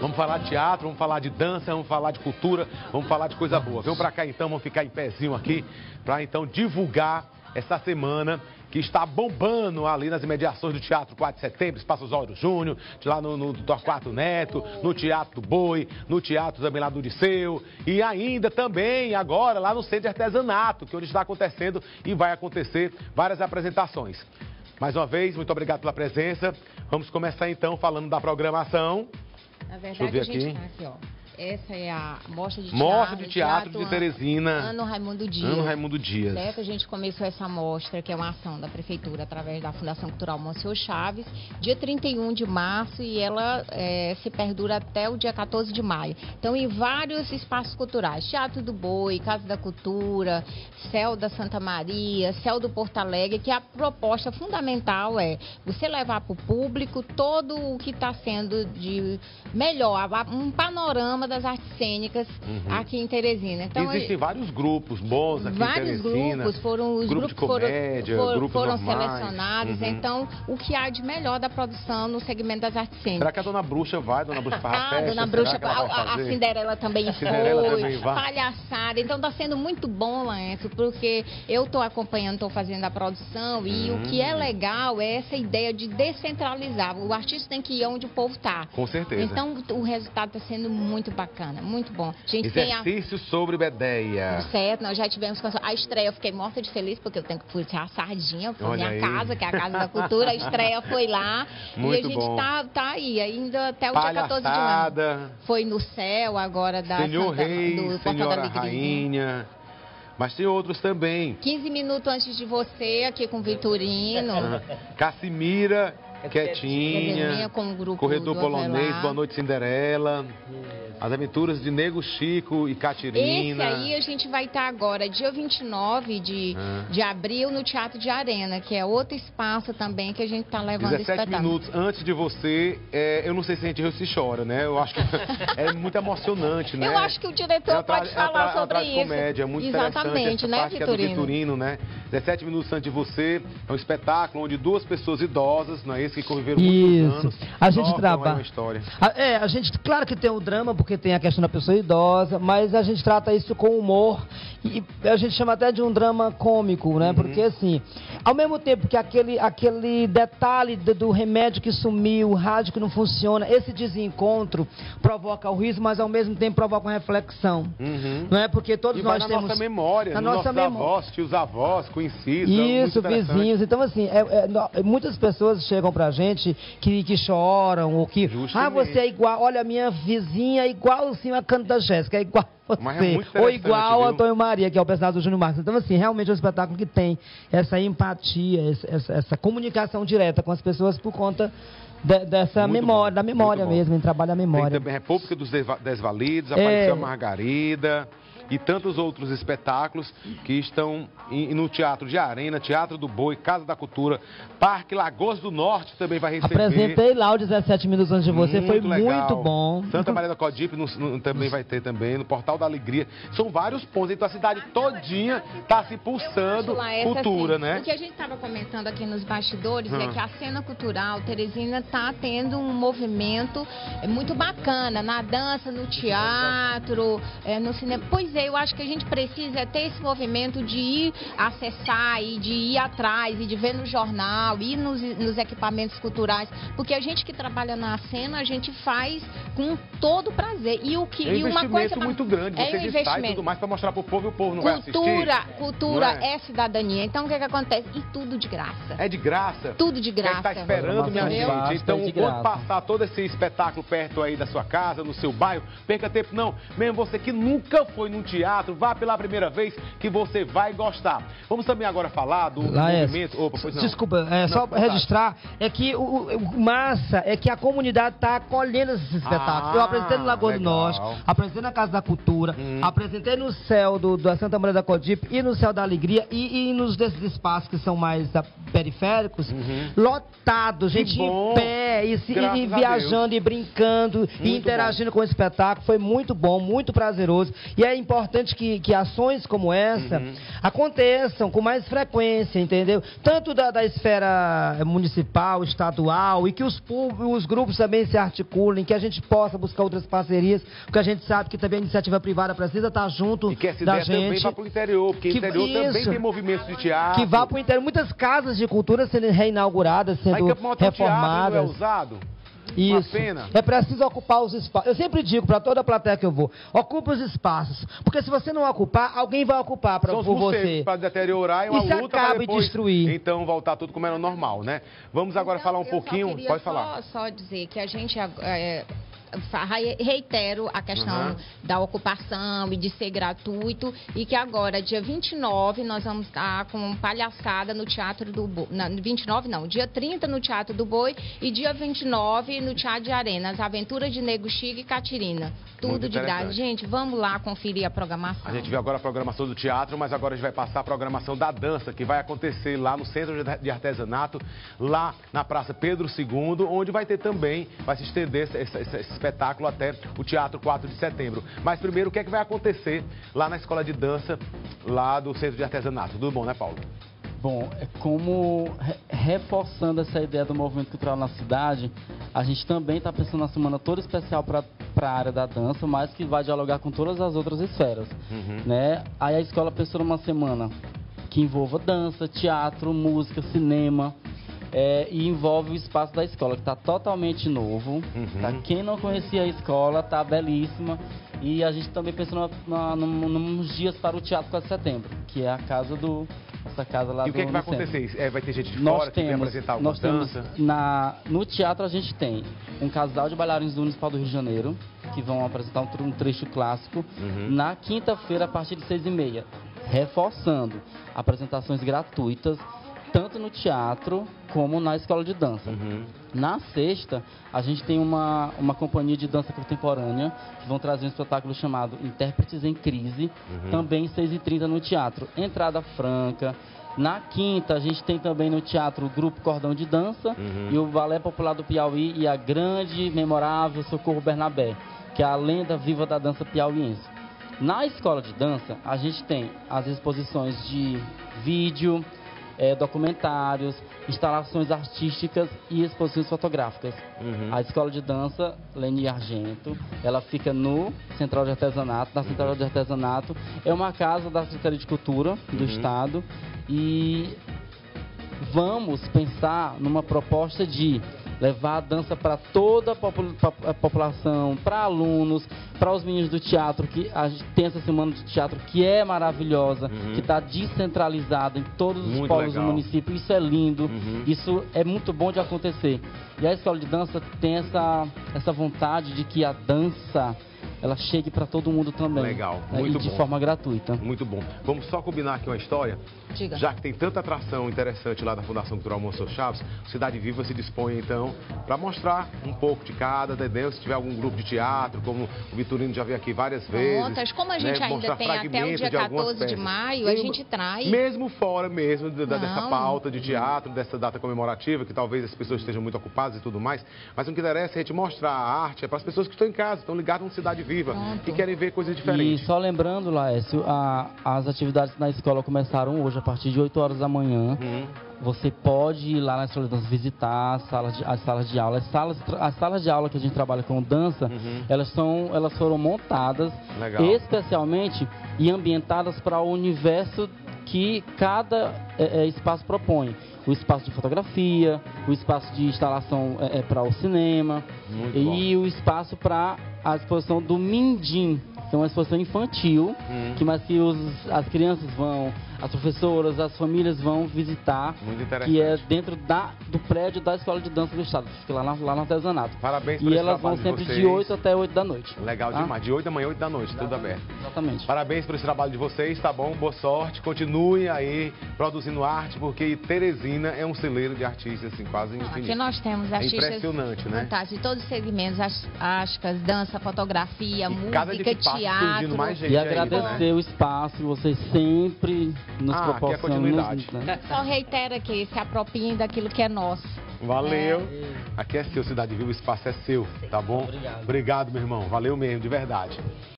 Vamos falar de teatro, vamos falar de dança, vamos falar de cultura, vamos falar de coisa boa. Vamos pra cá então, vamos ficar em pezinho aqui pra então divulgar essa semana que está bombando ali nas imediações do Teatro 4 de Setembro, Espaço Osório Júnior, lá no Torquato Neto, no Teatro do Boi, no Teatro também lá do Liceu e ainda também agora lá no Centro de Artesanato, que é onde está acontecendo e vai acontecer várias apresentações. Mais uma vez, muito obrigado pela presença. Vamos começar então falando da programação. Na verdade, a gente está aqui, ó. Essa é a mostra de teatro de Teresina. Ano Raimundo Dias. Ano Raimundo Dias. Certo? A gente começou essa mostra, que é uma ação da Prefeitura, através da Fundação Cultural Monsenhor Chaves, dia 31 de março, e ela se perdura até o dia 14 de maio. Então, em vários espaços culturais. Teatro do Boi, Casa da Cultura, Céu da Santa Maria, Céu do Porto Alegre, que a proposta fundamental é você levar para o público todo o que está sendo de melhor, um panorama das artes cênicas aqui em Teresina. Então, existem vários grupos bons aqui em Teresina. Vários grupos, os grupos de comédia, foram selecionados. Então, o que há de melhor da produção no segmento das artes cênicas. Será que a Dona Bruxa vai? Dona Bruxa faz a festa? Dona Bruxa, a Cinderela também foi, palhaçada. Então, está sendo muito bom, Laércio, porque eu estou acompanhando, estou fazendo a produção e o que é legal é essa ideia de descentralizar. O artista tem que ir onde o povo está. Com certeza. Então, o resultado está sendo muito bacana, muito bom. A gente Exercício sobre Bedeia. Certo, nós já tivemos a estreia, eu fiquei morta de feliz porque eu tenho que puxar a sardinha, foi minha casa, que é a Casa da Cultura, a estreia foi lá. Muito e a gente tá aí, ainda até o dia 14 de maio. Foi no céu agora da Senhor Santa, Rei, do Senhora Rainha. Mas tem outros também. 15 minutos antes de você, aqui com o Vitorino. Cassimira, quietinha. Com o grupo Corredor Polonês, Boa Noite Cinderela. As Aventuras de Nego Chico e Catirina. Esse aí a gente vai estar agora, dia 29 de abril, no Teatro de Arena, que é outro espaço também que a gente está levando 17 minutos antes de você, eu não sei se a gente se chora, né? Eu acho que é muito emocionante, né? Eu acho que o diretor pode falar sobre isso. Comédia, é muito exatamente, né, Vitorino? Vitorino, né? 17 minutos antes de você, é um espetáculo onde duas pessoas idosas, não é esse, que conviveram muitos anos. A gente trabalha. Uma história. A gente, claro que tem o drama, porque tem a questão da pessoa idosa, mas a gente trata isso com humor e a gente chama até de um drama cômico, né? Porque assim, ao mesmo tempo que aquele detalhe do remédio que sumiu, o rádio que não funciona, esse desencontro provoca o riso, mas ao mesmo tempo provoca uma reflexão, não é? Porque todos nós temos... na nossa memória, na nos nossa nossos avós, tios avós, conhecidos. Isso, vizinhos. Então assim, muitas pessoas chegam pra gente que choram, ou que... você é igual, olha, a minha vizinha é igual assim a canto da Jéssica, é igual a você, ou igual a Antônio Maria, que é o personagem do Júnior Marcos. Então assim, realmente é um espetáculo que tem essa empatia, essa comunicação direta com as pessoas por conta dessa memória, da memória mesmo, em trabalho a memória. Tem também a República dos Desvalidos, apareceu a Margarida e tantos outros espetáculos que estão no Teatro de Arena, Teatro do Boi, Casa da Cultura, Parque Lagoas do Norte também vai receber. Apresentei lá o 17 minutos antes de você, foi muito bom. Santa Maria da Codipe também vai ter também, no Portal da Alegria. São vários pontos, então a cidade todinha está se pulsando cultura, né? O que a gente estava comentando aqui nos bastidores é que a cena cultural, Teresina, está tendo um movimento muito bacana, na dança, no teatro, no cinema. Pois eu acho que a gente precisa ter esse movimento de ir acessar e de ir atrás e de ver no jornal, ir nos equipamentos culturais, porque a gente que trabalha na cena, a gente faz com todo prazer. E o que é um uma coisa muito grande, você destaca e tudo mais para mostrar para o povo e o povo não vai assistir. Cultura é cidadania. Então o que acontece? E tudo de graça. É de graça? Tudo de graça. Quem está esperando, minha gente? Então, quando passar todo esse espetáculo perto aí da sua casa, no seu bairro, perca tempo não. Mesmo você que nunca foi num teatro, vá pela primeira vez que você vai gostar. Vamos também agora falar do movimento... Opa, pois não. Desculpa, só registrar, é que o massa é que a comunidade está acolhendo esses espetáculos. Eu apresentei no Lagoa do Norte, apresentei na Casa da Cultura, apresentei no Céu da Santa Maria da Codipe e no Céu da Alegria e nos desses espaços que são mais periféricos, lotado, gente em pé, e viajando e brincando e interagindo com o espetáculo. Foi muito bom, muito prazeroso. E é importante importante que ações como essa aconteçam com mais frequência, entendeu? Tanto da esfera municipal, estadual, e que os grupos também se articulem, que a gente possa buscar outras parcerias, porque a gente sabe que também a iniciativa privada precisa estar junto e que essa da ideia gente. também vá para o interior, porque o interior também tem movimentos de teatro. Que vá para o interior. Muitas casas de cultura sendo reinauguradas, sendo reformadas. Não é usado? Isso. É preciso ocupar os espaços. Eu sempre digo para toda a plateia que eu vou, ocupe os espaços. Porque se você não ocupar, alguém vai ocupar por você. Para deteriorar e uma luta acaba para depois, destruir. Então, voltar tudo como era normal, né? Vamos agora falar um pouquinho. Pode falar. Só dizer que a gente... reitero a questão da ocupação e de ser gratuito, e que agora, dia 29, nós vamos estar com palhaçada no Teatro do Boi. Dia 30 no Teatro do Boi e dia 29 no Teatro de Arena, as aventuras de Nego Chique e Catirina. Tudo de graça. Gente, vamos lá conferir a programação. A gente viu agora a programação do teatro, mas agora a gente vai passar a programação da dança, que vai acontecer lá no Centro de Artesanato, lá na Praça Pedro II, onde vai ter também, vai se estender esse espetáculo até o Teatro 4 de Setembro. Mas primeiro, o que é que vai acontecer lá na Escola de Dança, lá do Centro de Artesanato? Tudo bom, né, Paulo? Bom, é como reforçando essa ideia do movimento cultural na cidade, a gente também está pensando na semana toda especial para a área da dança, mas que vai dialogar com todas as outras esferas, né? Aí a escola pensou numa semana que envolva dança, teatro, música, cinema, e envolve o espaço da escola, que está totalmente novo. Tá? Quem não conhecia a escola, está belíssima. E a gente também pensou nos dias para o Teatro 4 de Setembro, que é a casa essa casa lá do... E o que é que vai acontecer? Vai ter gente de fora que vem apresentar alguma dança? No teatro a gente tem um casal de bailarinos do Municipal do Rio de Janeiro, que vão apresentar um trecho clássico, na quinta-feira a partir de 6h30. Reforçando, apresentações gratuitas, tanto no teatro como na escola de dança. Na sexta, a gente tem uma companhia de dança contemporânea que vão trazer um espetáculo chamado Intérpretes em Crise, também 6h30 no teatro. Entrada franca. Na quinta, a gente tem também no teatro o Grupo Cordão de Dança e o Balé Popular do Piauí e a grande, memorável Socorro Bernabé, que é a lenda viva da dança piauiense. Na escola de dança, a gente tem as exposições de vídeo, documentários, instalações artísticas e exposições fotográficas. A escola de dança Leni Argento, ela fica no Central de Artesanato. Na Central de Artesanato é uma casa da Secretaria de Cultura do Estado, e vamos pensar numa proposta de levar a dança para toda a população, para alunos, para os meninos do teatro, que a gente tem essa semana de teatro que é maravilhosa, que está descentralizada em todos os polos do município. Isso é lindo, isso é muito bom de acontecer. E a escola de dança tem essa vontade de que a dança ela chegue para todo mundo também. Legal, muito bom. E de forma gratuita. Muito bom. Vamos só combinar aqui uma história? Diga. Já que tem tanta atração interessante lá da Fundação Cultural Monsenhor Chaves, Cidade Viva se dispõe, então, para mostrar um pouco de cada, entendeu? Se tiver algum grupo de teatro, como o Vitorino já veio aqui várias vezes. Como a gente ainda tem até o dia 14 de maio, a gente traz. Mesmo fora dessa pauta de teatro, dessa data comemorativa, que talvez as pessoas estejam muito ocupadas e tudo mais, mas o que interessa é a gente mostrar a arte para as pessoas que estão em casa, estão ligadas no Cidade Viva, que querem ver coisas diferentes. E só lembrando, Laércio, as atividades na escola começaram hoje, a partir de 8 horas da manhã. Você pode ir lá na escola de dança visitar as salas de aula. As salas de aula que a gente trabalha com dança, elas foram montadas especialmente e ambientadas para o universo que cada espaço propõe. O espaço de fotografia, o espaço de instalação para o cinema e o espaço para a exposição do Mindim, que é uma exposição infantil, que as crianças vão, as professoras, as famílias vão visitar, que é dentro do prédio da Escola de Dança do Estado, fica lá no artesanato. Parabéns por esse elas vão sempre de 8 até 8 da noite. Legal demais, de 8 da manhã, 8 da noite, tudo aberto. Exatamente. Parabéns por esse trabalho de vocês, tá bom? Boa sorte, continue aí produzindo arte, porque Teresina é um celeiro de artistas, assim, quase infinito. Aqui nós temos artistas impressionante, né? De todos os segmentos, artísticas, dança, fotografia, música, teatro. Mais gente e agradecer o espaço que vocês sempre nos proporcionam. Só reitera que se apropiem daquilo que é nosso. Valeu. Aqui é seu, Cidade Viva, o espaço é seu, tá bom? Obrigado, meu irmão. Valeu mesmo, de verdade.